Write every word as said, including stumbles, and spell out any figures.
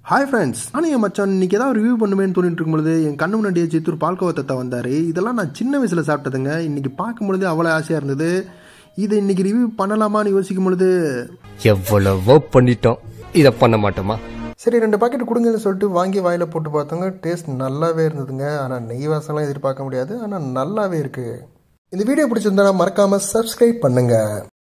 Hi friends, நான் என் மச்சான் இன்னைக்கு ஏதாவது ரிவ்யூ பண்ணுவேன்னு தோணிட்டு இருக்கும்போது என் கண்ணு முன்னாடியே சித்தூர் பால்கோவா தத்தா வந்தாரு. இதெல்லாம் நான் சின்ன வயசுல சாப்பிட்டதுங்க. இன்னைக்கு பார்க்கும்பொழுது அவ்வளோ ஆசையா இருந்தது. இதை இன்னைக்கு ரிவ்யூ பண்ணலாமான்னு யோசிக்கும் பொழுது எவ்வளவோ பண்ணிட்டோம், இதை பண்ண மாட்டோமா? சரி ரெண்டு பாக்கெட் கொடுங்கன்னு சொல்லிட்டு வாங்கி வாயில போட்டு பார்த்தோங்க. டேஸ்ட் நல்லாவே இருந்ததுங்க. ஆனால் நெய் வாசம்லாம் எதிர்பார்க்க முடியாது, ஆனால் நல்லாவே இருக்கு. இந்த வீடியோ பிடிச்சிருந்தா மறக்காம சப்ஸ்கிரைப் பண்ணுங்க.